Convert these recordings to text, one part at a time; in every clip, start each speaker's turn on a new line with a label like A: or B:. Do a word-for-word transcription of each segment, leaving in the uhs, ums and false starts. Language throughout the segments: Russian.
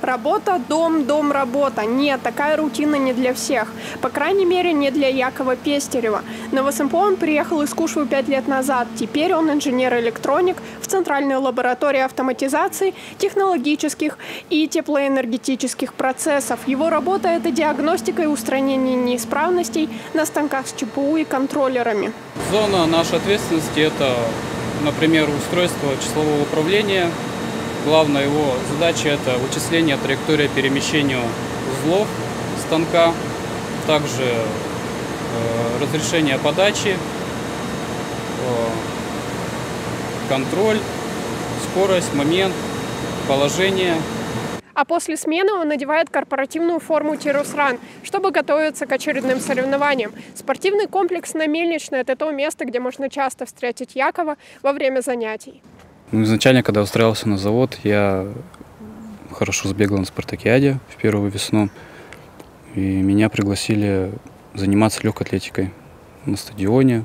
A: Работа, дом, дом, работа. Нет, такая рутина не для всех. По крайней мере, не для Якова Пестерева. На ВСМПО он приехал из Кушвы пять лет назад. Теперь он инженер-электроник в Центральной лаборатории автоматизации, технологических и теплоэнергетических процессов. Его работа – это диагностика и устранение неисправностей на станках с ЧПУ и контроллерами.
B: Зона нашей ответственности – это, например, устройство числового управления. Главная его задача – это вычисление траектории перемещения узлов станка, также э, разрешение подачи, э, контроль, скорость, момент, положение.
A: А после смены он надевает корпоративную форму «Тирусран», чтобы готовиться к очередным соревнованиям. Спортивный комплекс на Мельничной – это то место, где можно часто встретить Якова во время занятий.
B: Ну, изначально, когда устраивался на завод, я хорошо сбегал на спартакиаде в первую весну. И меня пригласили заниматься легкой атлетикой на стадионе,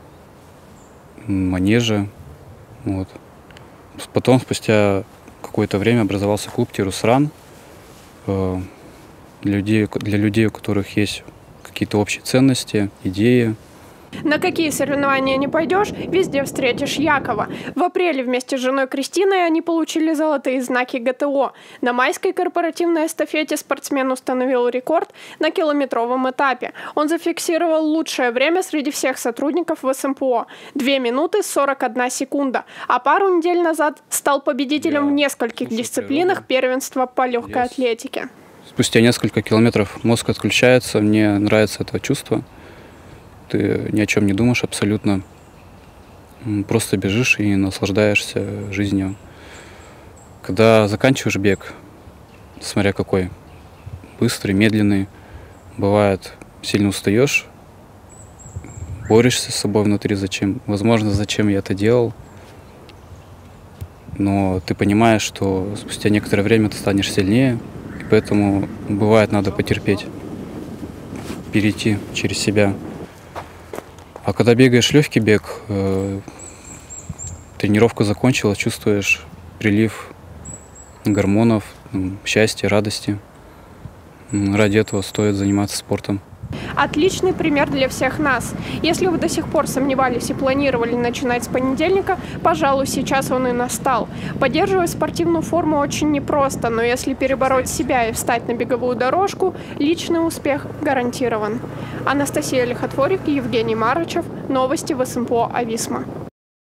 B: манеже. Вот. Потом, спустя какое-то время, образовался клуб «Тирусран». Для людей, для людей, у которых есть какие-то общие ценности, идеи.
A: На какие соревнования не пойдешь, везде встретишь Якова. В апреле вместе с женой Кристиной они получили золотые знаки ГТО. На майской корпоративной эстафете спортсмен установил рекорд на километровом этапе. Он зафиксировал лучшее время среди всех сотрудников ВСМПО – две минуты сорок одна секунда. А пару недель назад стал победителем в нескольких дисциплинах первенства по легкой атлетике.
B: Спустя несколько километров мозг отключается, мне нравится это чувство. Ты ни о чем не думаешь абсолютно, просто бежишь и наслаждаешься жизнью. Когда заканчиваешь бег, смотря какой, быстрый, медленный, бывает, сильно устаешь, борешься с собой внутри, зачем, возможно, зачем я это делал, но ты понимаешь, что спустя некоторое время ты станешь сильнее, и поэтому бывает надо потерпеть, перейти через себя. А когда бегаешь легкий бег, э, тренировка закончилась, чувствуешь прилив гормонов, счастья, радости. Ради этого стоит заниматься спортом.
A: Отличный пример для всех нас. Если вы до сих пор сомневались и планировали начинать с понедельника, пожалуй, сейчас он и настал. Поддерживать спортивную форму очень непросто, но если перебороть себя и встать на беговую дорожку, личный успех гарантирован. Анастасия Лихотворик, Евгений Марычев. Новости ВСМПО Ависма.